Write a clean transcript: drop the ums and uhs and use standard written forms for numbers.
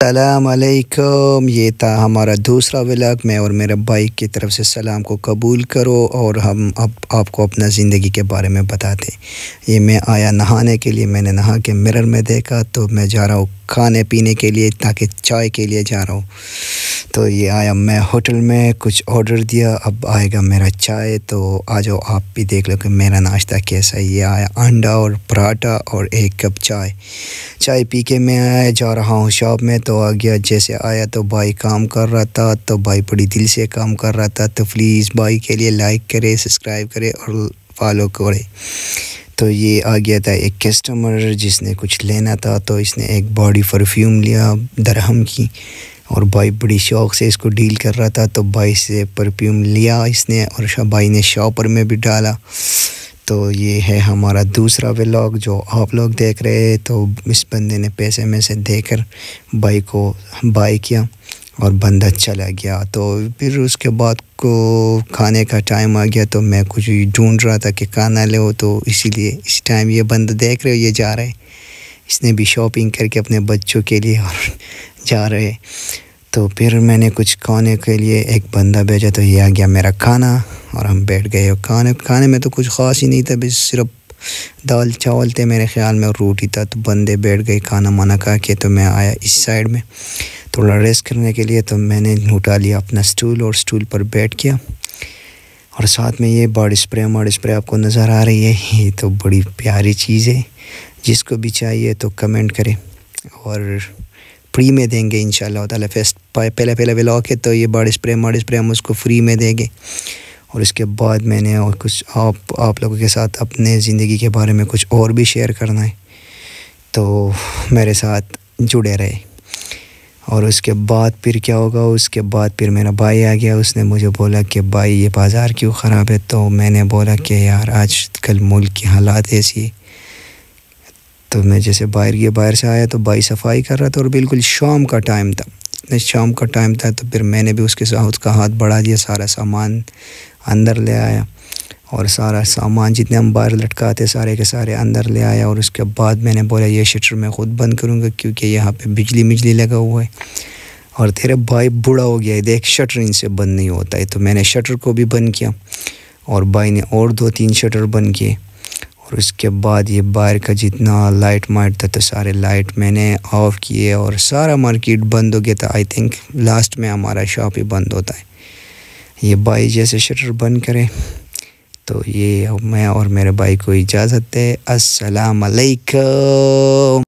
السلام علیکم، یہ تھا ہمارا دوسرا ولاگ۔ میں اور میرے بھائی کی طرف سے سلام کو قبول کرو، اور ہم اب آپ کو اپنا زندگی کے بارے میں بتاتے۔ یہ میں آیا نہانے کے لیے، میں نے نہا کے مرر میں دیکھا تو میں جا رہا ہوں کھانے پینے کے لیے، تاکہ چائے کے لیے جا رہا ہوں۔ تو یہ آیا میں ہوٹل میں کچھ آرڈر دیا، اب آئے گا میرا چائے۔ تو آ جاؤ آپ بھی دیکھ لو کہ میرا ناشتہ کیسا ہے۔ یہ آیا انڈا اور پراٹھا اور ایک کپ چائے پی کے میں آیا جا رہا ہوں شاپ میں۔ تو آ گیا، جیسے آیا تو بھائی کام کر رہا تھا، تو بھائی بڑی دل سے کام کر رہا تھا۔ تو پلیز بھائی کے لیے لائک کرے، سبسکرائب کرے اور فالو کرے۔ تو یہ آ گیا تھا ایک کسٹمر جس نے کچھ لینا تھا، تو اس نے ایک باڈی پرفیوم لیا درہم کی، اور بھائی بڑی شوق سے اس کو ڈیل کر رہا تھا۔ تو بھائی سے پرفیوم لیا اس نے، اور بھائی نے شاپر میں بھی ڈالا۔ تو یہ ہے ہمارا دوسرا ولاگ جو آپ لوگ دیکھ رہے ہیں۔ تو اس بندے نے پیسے میں سے دے کر بھائی کو بائی کیا اور بندہ چلا گیا۔ تو پھر اس کے بعد کو کھانے کا ٹائم آ گیا، تو میں کچھ ڈھونڈ رہا تھا کہ کھانا لے ہو، تو اسی لیے اس ٹائم یہ بندہ دیکھ رہے ہو، یہ جا رہے، اس نے بھی شاپنگ کر کے اپنے بچوں کے لیے اور جا رہے۔ تو پھر میں نے کچھ کھانے کے لیے ایک بندہ بھیجا، تو یہ آ گیا میرا کھانا، اور ہم بیٹھ گئے۔ کھانے میں تو کچھ خاص ہی نہیں تھا، بس صرف دال چاول تھے میرے خیال میں، اور روٹی تھا۔ تو بندے بیٹھ گئے کھانا مانا کھا کے، تو میں آیا اس سائڈ میں تھوڑا ریسٹ کرنے کے لیے۔ تو میں نے اٹھا لیا اپنا سٹول اور سٹول پر بیٹھ گیا، اور ساتھ میں یہ باڈی اسپرے آپ کو نظر آ رہی ہے۔ یہ تو بڑی پیاری چیز ہے، جس کو بھی چاہیے تو کمنٹ کرے، اور فری میں دیں گے انشاءاللہ تعالی۔ پہلے ولاگ ہے، تو یہ باڈی اسپرے ہم اس کو فری میں دیں گے۔ اور اس کے بعد میں نے اور کچھ آپ لوگوں کے ساتھ اپنے زندگی کے بارے میں کچھ اور بھی شیئر کرنا ہے، تو میرے ساتھ جڑے رہے۔ اور اس کے بعد پھر کیا ہوگا، اس کے بعد پھر میرا بھائی آ گیا، اس نے مجھے بولا کہ بھائی یہ بازار کیوں خراب ہے؟ تو میں نے بولا کہ یار آج کل ملک کی حالات ایسی ہے۔ تو میں جیسے باہر سے آیا، تو بھائی صفائی کر رہا تھا، اور بالکل شام کا ٹائم تھا۔ تو پھر میں نے بھی اس کا ہاتھ بڑھا دیا، سارا سامان اندر لے آیا، اور سارا سامان جتنے ہم باہر لٹکاتے سارے کے سارے اندر لے آیا۔ اور اس کے بعد میں نے بولا یہ شٹر میں خود بند کروں گا، کیونکہ یہاں پہ بجلی لگا ہوا ہے، اور تیرے بھائی بوڑھا ہو گیا ہے، دیکھ شٹر ان سے بند نہیں ہوتا ہے۔ تو میں نے شٹر کو بھی بند کیا، اور بھائی نے اور 2-3 شٹر بند کیے۔ اور اس کے بعد یہ باہر کا جتنا لائٹ تھا، تو سارے لائٹ میں نے آف کیے، اور سارا مارکیٹ بند ہو گیا تھا۔ آئی تھنک لاسٹ میں ہمارا شاپ ہی بند ہوتا ہے۔ یہ بھائی جیسے شٹر بند کرے، تو یہ میں اور میرے بھائی کو اجازت ہے۔ السلام علیکم۔